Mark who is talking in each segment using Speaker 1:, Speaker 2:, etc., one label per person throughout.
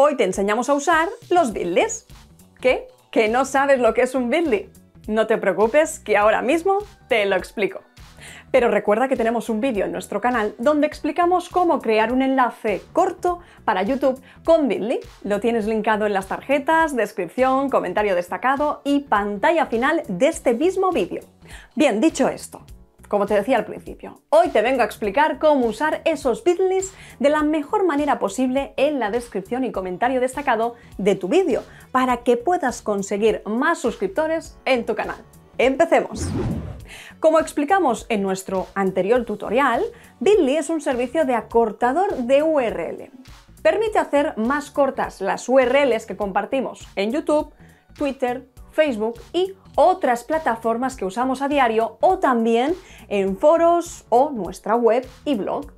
Speaker 1: Hoy te enseñamos a usar los Bitly. ¿Qué? ¿Que no sabes lo que es un Bitly? No te preocupes, que ahora mismo te lo explico. Pero recuerda que tenemos un vídeo en nuestro canal donde explicamos cómo crear un enlace corto para YouTube con Bitly. Lo tienes linkado en las tarjetas, descripción, comentario destacado y pantalla final de este mismo vídeo. Bien, dicho esto, como te decía al principio, hoy te vengo a explicar cómo usar esos Bitly de la mejor manera posible en la descripción y comentario destacado de tu vídeo para que puedas conseguir más suscriptores en tu canal. ¡Empecemos! Como explicamos en nuestro anterior tutorial, Bitly es un servicio de acortador de URL. Permite hacer más cortas las URLs que compartimos en YouTube, Twitter, Facebook y otras plataformas que usamos a diario o también en foros o nuestra web y blog.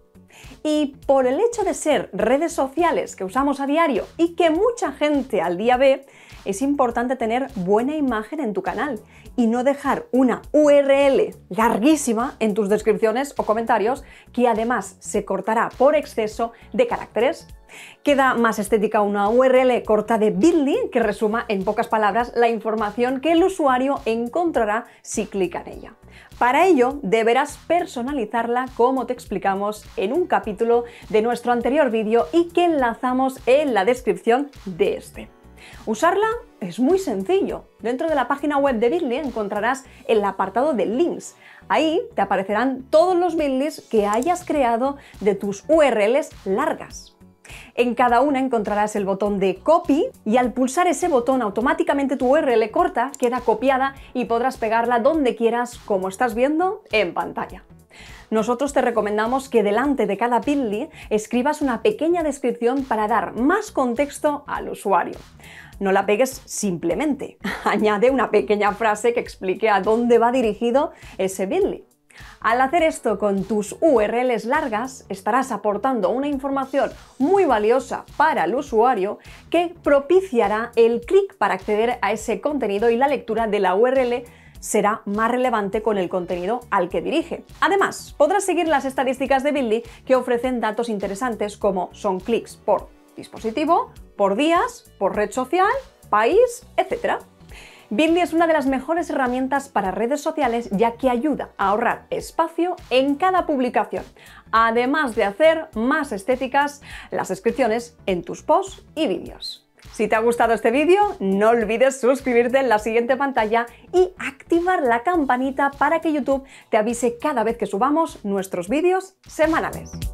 Speaker 1: Y por el hecho de ser redes sociales que usamos a diario y que mucha gente al día ve, es importante tener buena imagen en tu canal y no dejar una URL larguísima en tus descripciones o comentarios que además se cortará por exceso de caracteres. Queda más estética una URL corta de Bitly que resuma en pocas palabras la información que el usuario encontrará si clica en ella. Para ello deberás personalizarla como te explicamos en un capítulo de nuestro anterior vídeo y que enlazamos en la descripción de este. Usarla es muy sencillo. Dentro de la página web de Bitly encontrarás el apartado de links. Ahí te aparecerán todos los Bitly que hayas creado de tus URLs largas. En cada una encontrarás el botón de copy y al pulsar ese botón automáticamente tu URL corta queda copiada y podrás pegarla donde quieras, como estás viendo en pantalla. Nosotros te recomendamos que delante de cada Bitly escribas una pequeña descripción para dar más contexto al usuario. No la pegues simplemente, añade una pequeña frase que explique a dónde va dirigido ese Bitly. Al hacer esto con tus URLs largas, estarás aportando una información muy valiosa para el usuario que propiciará el clic para acceder a ese contenido y la lectura de la URL será más relevante con el contenido al que dirige. Además, podrás seguir las estadísticas de Bitly que ofrecen datos interesantes como son clics por dispositivo, por días, por red social, país, etc. Bitly es una de las mejores herramientas para redes sociales ya que ayuda a ahorrar espacio en cada publicación, además de hacer más estéticas las descripciones en tus posts y vídeos. Si te ha gustado este vídeo, no olvides suscribirte en la siguiente pantalla y activar la campanita para que YouTube te avise cada vez que subamos nuestros vídeos semanales.